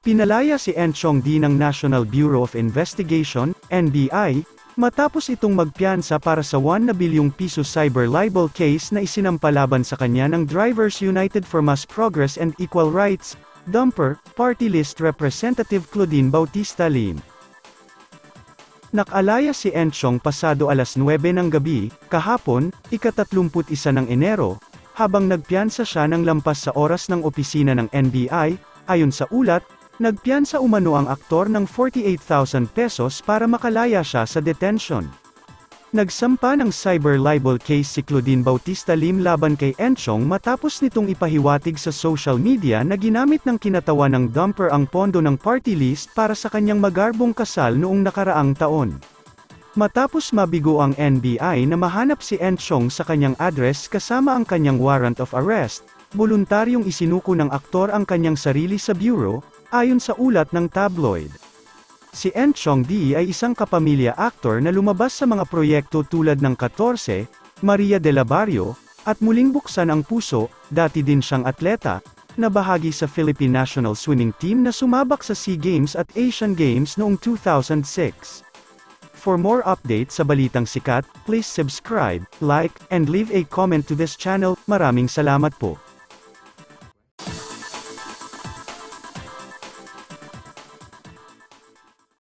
Pinalaya si Enchong Dee ng National Bureau of Investigation, NBI, matapos itong magpiyansa para sa 1 na bilyong piso cyber libel case na isinampalaban sa kanya ng Drivers United for Mass Progress and Equal Rights, Dumper, Party List Representative Claudine Bautista Lim. Nakalaya si Enchong pasado alas 9 ng gabi, kahapon, ika-31 ng Enero, habang nagpiyansa siya ng lampas sa oras ng opisina ng NBI, ayon sa ulat, nagpiyansa umano ang aktor ng 48,000 pesos para makalaya siya sa detention. Nagsampa ng cyber libel case si Claudine Bautista Lim laban kay Enchong matapos nitong ipahiwatig sa social media na ginamit ng kinatawan ng Dumper ang pondo ng party list para sa kanyang magarbong kasal noong nakaraang taon. Matapos mabigo ang NBI na mahanap si Enchong sa kanyang address kasama ang kanyang warrant of arrest, voluntaryong isinuko ng aktor ang kanyang sarili sa bureau, ayon sa ulat ng tabloid. Si Enchong Dee ay isang kapamilya actor na lumabas sa mga proyekto tulad ng 14, Maria de la Barrio, at Muling Buksan ang Puso. Dati din siyang atleta, na bahagi sa Philippine National Swimming Team na sumabak sa SEA Games at Asian Games noong 2006. For more updates sa balitang sikat, please subscribe, like, and leave a comment to this channel. Maraming salamat po.